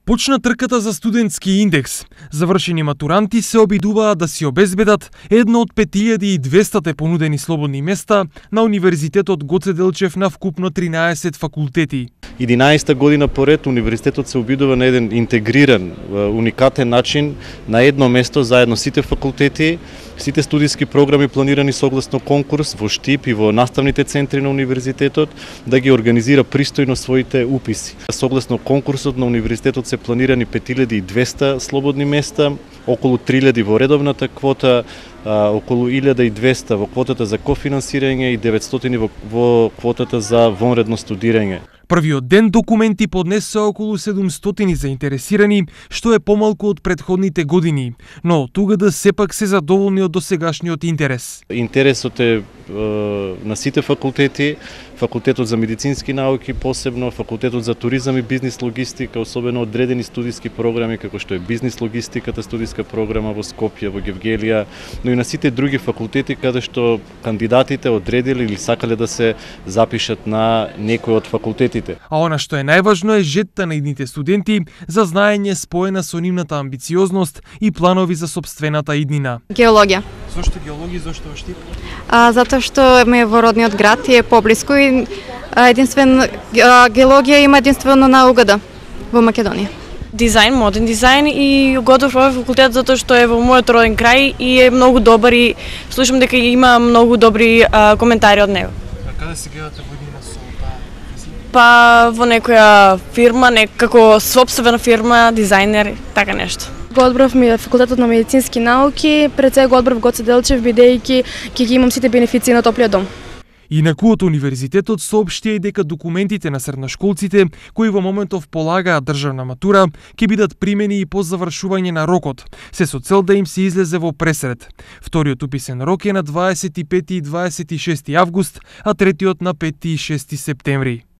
Почна трката за студентски индекс. Завршени матуранти се обидуваат да си обезбедат едно од 5200 понудени слободни места на Универзитетот Гоце Делчев на вкупно 13 факултети. 11-та година поред универзитетот се обидува на еден интегриран, уникатен начин на едно место заедно сите факултети, сите студиски програми планирани согласно конкурс во ШТИП и во наставните центри на универзитетот да ги организира пристојно своите уписи. Согласно конкурсот на универзитетот се планирани 5200 слободни места, околу 3000 во редовната квота, околу 1200 во квотата за кофинансирање и 900 во квотата за вонредно студирање. Првиот ден документи поднесе околу 700 заинтересирани, што е помалку од претходните години, но ТУГД сепак се задоволни од досегашниот интерес. Интересот е на сите факултети, факултетот за медицински науки посебно, факултетот за туризам и бизнис логистика, особено одредени студиски програми како што е бизнис логистиката, студиска програма во Скопје, во Гевгелија, но и на сите други факултети каде што кандидатите одредили или сакале да се запишат на некој од факултетите. А она што е најважно е жетта на идните студенти за знаење споена со нивната амбициозност и планови за сопствената иднина. Геологија. Зошто геологија, зошто во ШТИП? Затоа што ми е во родниот град и е поблиску и единствено геологија има единствено на УГД во Македонија. Дизајн, моден дизајн и годов овој факултет затоа што е во мојот роден крај и е многу добар и слушам дека има многу добри коментари од него. А каде се гледате година со таа професија? Па во некоја фирма, како сопствена фирма, дизајнер, така нешто. Го одбрав ми факултетот на медицински науки, пред сега го одбрав Гоце Делчев бидејќи ќе ги имам сите бенефиции на топлиот дом. Инаку од универзитетот соопштија и дека документите на средношколците кои во моментов полагаат државна матура ќе бидат примени и по завршување на рокот, се со цел да им се излезе во пресред. Вториот уписен рок е на 25 и 26 август, а третиот на 5 и 6 септември.